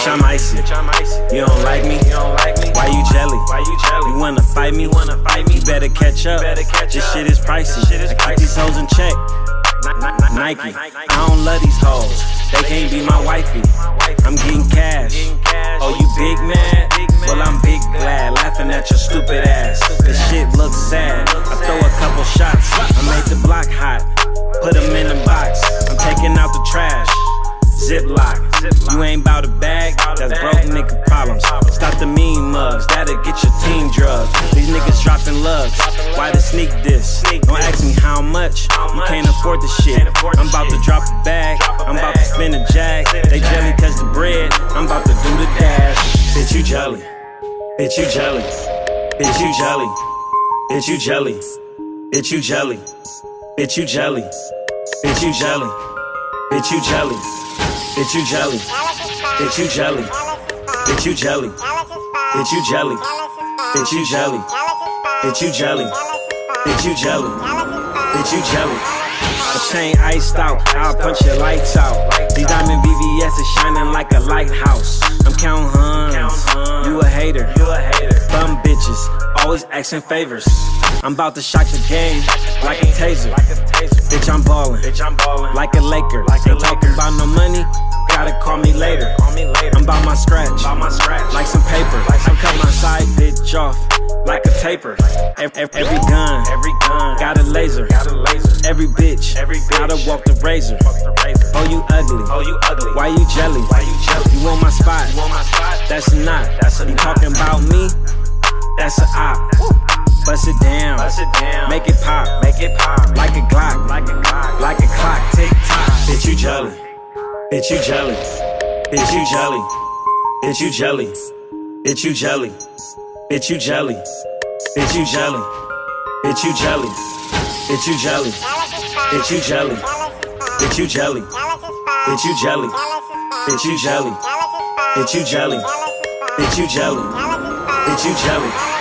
I'm icy. You don't like me? Why you jelly? You wanna fight me? You better catch up. This shit is pricey. I keep these hoes in check. Nike. I don't love these hoes. They can't be my wifey. I'm getting cash. Oh, you big mad? Well, I'm big glad. Laughing at your stupid ass. This shit looks sad. I throw a couple shots. I made the block hot. Put them in a box. I'm taking out the trash. Ziploc. You ain't bout a bag, that's broke nigga problems. Stop the mean mugs, that'll get your team drugged. These niggas dropping lugs, why the sneak this? Don't ask me how much, you can't afford the shit. I'm about to drop a bag, I'm about to spin a jag. They jelly cause the bread, I'm about to do the dash. Bitch you jelly, bitch you jelly, bitch you jelly, bitch you jelly, bitch you jelly, bitch you jelly, bitch you jelly, bitch you jelly. Bitch you jelly, bitch you jelly, bitch you jelly, bitch you jelly, bitch you jelly, bitch you jelly, bitch you jelly, bitch you jelly. The chain iced out, I'll punch your lights out. These diamond VVS is shining like a lighthouse. I'm counting huns, you a hater, bum bitches, always asking favors. I'm about to shock the game like a taser. Bitch, I'm ballin', like a Laker. Ain't talking about no money, gotta call me later. I'm about my scratch, like some paper. I cut my side bitch off like a taper. Every gun, got a laser. Every bitch, gotta walk the razor. Oh, you ugly, why you jelly? You want my spot, that's a knot. You talking about me, that's a op. Bust it down, make it pop, like a Glock, like a clock, tick tock. Bitch you jelly, bitch you jelly, bitch you jelly, bitch you jelly, bitch you jelly, bitch you jelly, bitch you jelly, bitch you jelly, bitch you jelly, bitch you jelly, bitch you jelly, bitch you jelly, bitch you jelly, bitch you jelly, bitch you jelly, bitch you jelly.